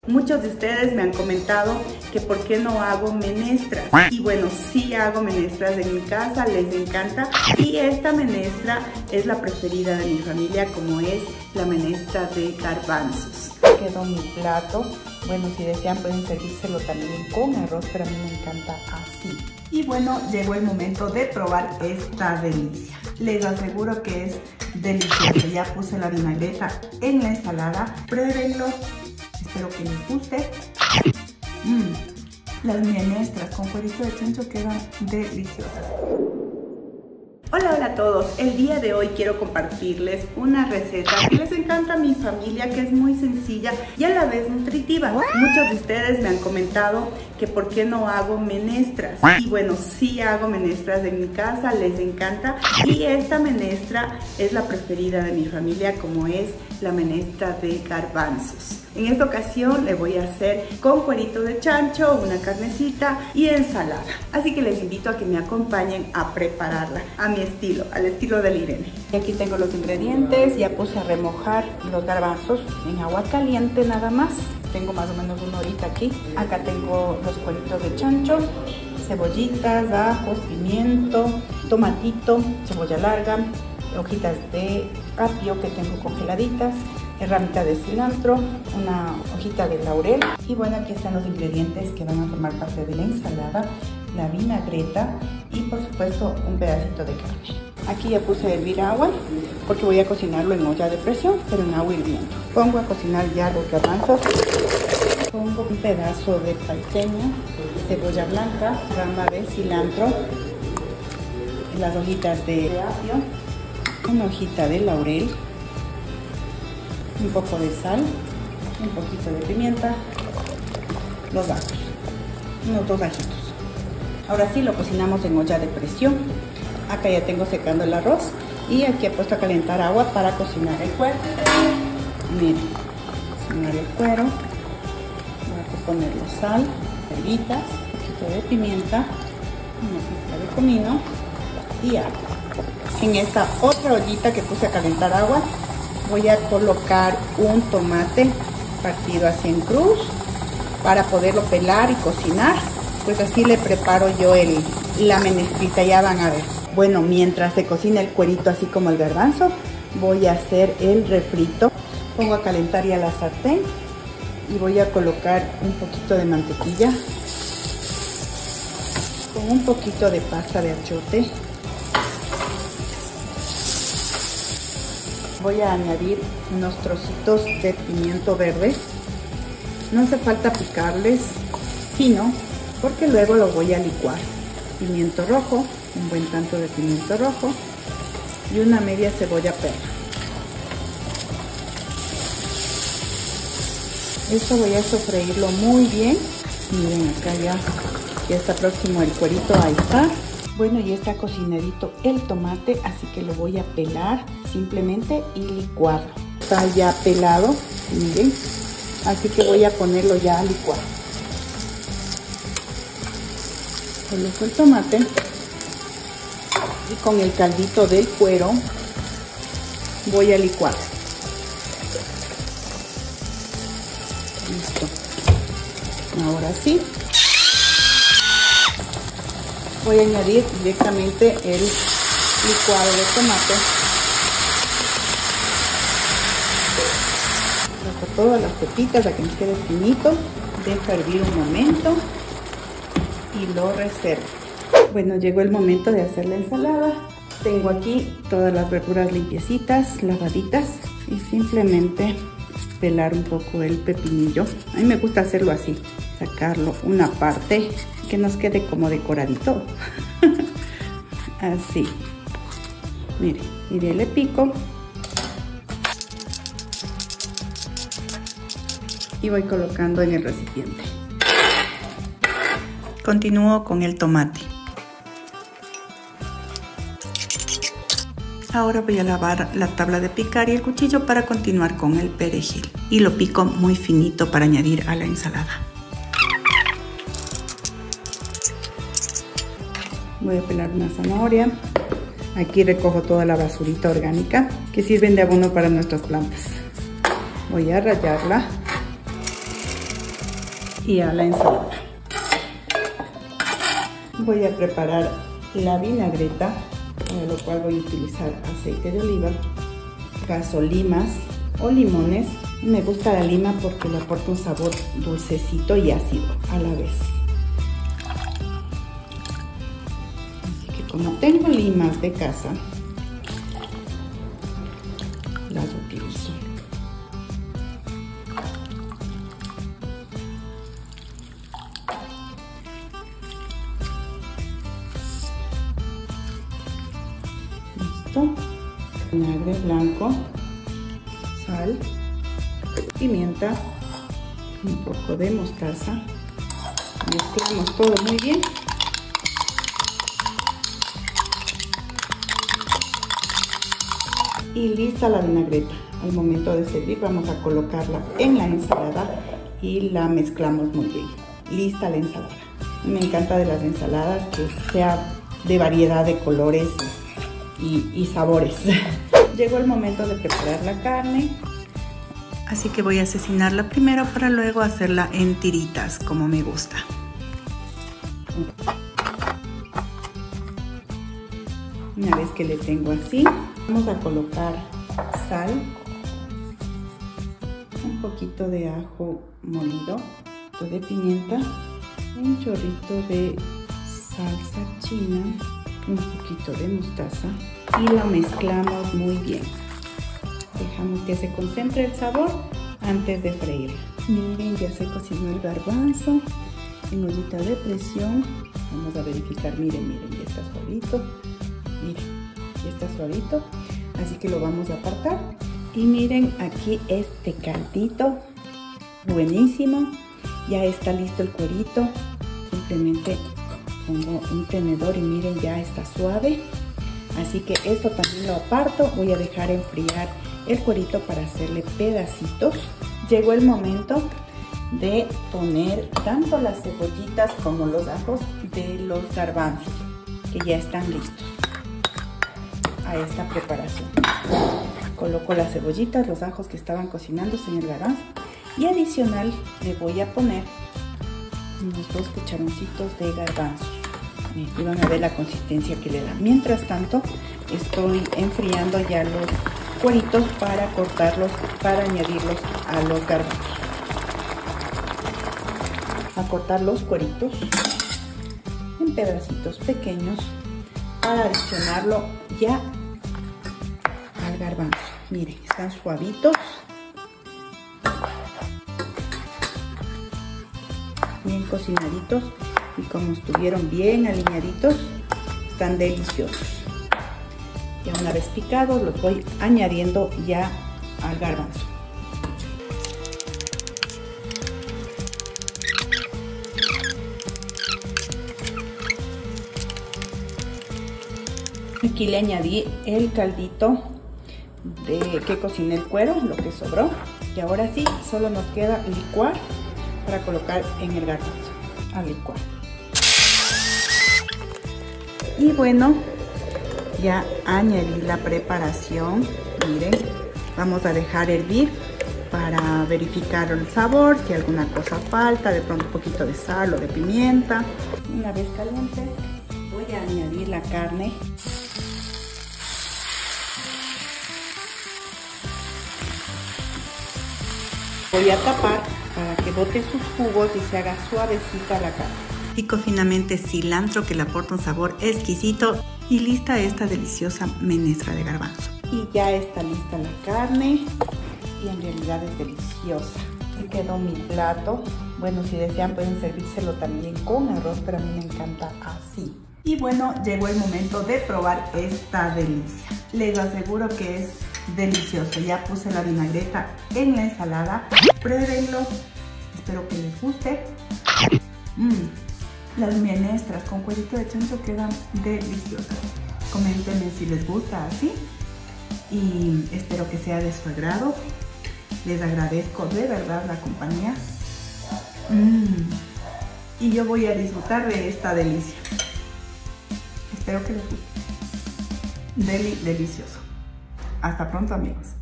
Muchos de ustedes me han comentado que por qué no hago menestras. Y bueno, sí hago menestras en mi casa, les encanta. Y esta menestra es la preferida de mi familia, como es la menestra de garbanzos. Quedó mi plato. Bueno, si desean pueden servírselo también con arroz, pero a mí me encanta así. Y bueno, llegó el momento de probar esta delicia. Les aseguro que es delicioso. Ya puse la vinagreta en la ensalada. Pruébenlo. Espero que les guste. Las menestras con cuerito de chancho quedan deliciosas. Hola a todos, el día de hoy quiero compartirles una receta que les encanta a mi familia, que es muy sencilla y a la vez nutritiva. Muchos de ustedes me han comentado que por qué no hago menestras. Y bueno, sí hago menestras en mi casa, les encanta. Y esta menestra es la preferida de mi familia, como es la menestra de garbanzos. En esta ocasión le voy a hacer con cuerito de chancho, una carnecita y ensalada. Así que les invito a que me acompañen a prepararla a mi estilo, al estilo de Irene. Y aquí tengo los ingredientes, ya puse a remojar los garbanzos en agua caliente nada más. Tengo más o menos una horita aquí. Acá tengo los cueritos de chancho, cebollitas, ajos, pimiento, tomatito, cebolla larga, hojitas de apio que tengo congeladitas, ramita de cilantro, una hojita de laurel. Y bueno, aquí están los ingredientes que van a formar parte de la ensalada: la vinagreta y por supuesto un pedacito de carne. Aquí ya puse a hervir agua porque voy a cocinarlo en olla de presión, pero en agua hirviendo. Pongo a cocinar ya los garbanzos. Pongo un pedazo de palteña, cebolla blanca, rama de cilantro, las hojitas de apio, una hojita de laurel, un poco de sal, un poquito de pimienta, los ajos, unos 2 ajitos. Ahora sí lo cocinamos en olla de presión. Acá ya tengo secando el arroz y aquí he puesto a calentar agua para cocinar el cuero. Miren, cocinar el cuero. Voy a ponerle sal, cebollitas, un poquito de pimienta, una pizca de comino y agua. En esta otra ollita que puse a calentar agua voy a colocar un tomate partido así en cruz para poderlo pelar y cocinar. Pues así le preparo yo la menestrita, ya van a ver. Bueno, mientras se cocina el cuerito así como el garbanzo, voy a hacer el refrito. Pongo a calentar ya la sartén y voy a colocar un poquito de mantequilla con un poquito de pasta de achiote. Voy a añadir unos trocitos de pimiento verde. No hace falta picarles fino porque luego lo voy a licuar. Pimiento rojo, un buen tanto de pimiento rojo y una media cebolla perla. Esto voy a sofreírlo muy bien. Miren, acá ya está próximo el cuerito, ahí está. Bueno, ya está cocinadito el tomate, así que lo voy a pelar simplemente y licuarlo. Está ya pelado, miren, así que voy a ponerlo ya a licuar. Coloco el tomate y con el caldito del cuero voy a licuar. Listo. Ahora sí. Voy a añadir directamente el licuado de tomate. Saco todas las pepitas para que me quede finito. Dejo hervir un momento y lo reservo. Bueno, llegó el momento de hacer la ensalada. Tengo aquí todas las verduras limpiecitas, lavaditas, y simplemente pelar un poco el pepinillo. A mí me gusta hacerlo así, sacarlo una parte que nos quede como decoradito. Así. Mire, y le pico y voy colocando en el recipiente. Continúo con el tomate. Ahora voy a lavar la tabla de picar y el cuchillo para continuar con el perejil. Y lo pico muy finito para añadir a la ensalada. Voy a pelar una zanahoria. Aquí recojo toda la basurita orgánica que sirven de abono para nuestras plantas. Voy a rallarla. y a la ensalada. Voy a preparar la vinagreta, para lo cual voy a utilizar aceite de oliva, gasolimas o limones. Me gusta la lima porque le aporta un sabor dulcecito y ácido a la vez. Así que como tengo limas de casa, las utilizo. Listo. Vinagre blanco, sal, pimienta, un poco de mostaza. Mezclamos todo muy bien. Y lista la vinagreta. Al momento de servir vamos a colocarla en la ensalada y la mezclamos muy bien. Lista la ensalada. Me encanta de las ensaladas que sea de variedad de colores y sabores. Llegó el momento de preparar la carne. Así que voy a asesinarla primero para luego hacerla en tiritas como me gusta. Una vez que le tengo así, vamos a colocar sal, un poquito de ajo molido, un poquito de pimienta, un chorrito de salsa china, un poquito de mostaza y lo mezclamos muy bien. Dejamos que se concentre el sabor antes de freírla. Miren, ya se cocinó el garbanzo en ollita de presión. Vamos a verificar, miren, ya está suavito. Miren, ya está suavito. Así que lo vamos a apartar. Y miren, aquí este caldito, buenísimo. Ya está listo el cuerito. Simplemente pongo un tenedor y miren, ya está suave. Así que esto también lo aparto. Voy a dejar enfriar el cuerito para hacerle pedacitos. Llegó el momento de poner tanto las cebollitas como los ajos de los garbanzos, que ya están listos a esta preparación. Coloco las cebollitas, los ajos que estaban cocinándose en el garbanzo y adicional le voy a poner unos 2 cucharoncitos de garbanzos. Y van a ver la consistencia que le da. Mientras tanto estoy enfriando ya los cueritos para cortarlos, para añadirlos a los garbanzos. A cortar los cueritos en pedacitos pequeños para adicionarlo ya al garbanzo. Miren, están suavitos, bien cocinaditos, y como estuvieron bien alineaditos, están deliciosos. Ya una vez picados los voy añadiendo ya al garbanzo. Aquí le añadí el caldito que cociné el cuero, lo que sobró. Y ahora sí, solo nos queda licuar para colocar en el garbanzo. A licuar. Y bueno, ya añadí la preparación. Miren, vamos a dejar hervir para verificar el sabor, si alguna cosa falta, de pronto un poquito de sal o de pimienta. Una vez caliente, voy a añadir la carne. Voy a tapar para que bote sus jugos y se haga suavecita la carne. Pico finamente cilantro, que le aporta un sabor exquisito, y lista esta deliciosa menestra de garbanzo. Y ya está lista la carne y en realidad es deliciosa. Así quedó mi plato. Bueno, si desean pueden servírselo también con arroz, pero a mí me encanta así. Y bueno, llegó el momento de probar esta delicia. Les aseguro que es delicioso. Ya puse la vinagreta en la ensalada. Pruébenlo. Espero que les guste. Las menestras con cuerito de chancho quedan deliciosas. Coméntenme si les gusta así. Y espero que sea de su agrado. Les agradezco de verdad la compañía. Y yo voy a disfrutar de esta delicia. Espero que les guste. Delicioso. Hasta pronto, amigos.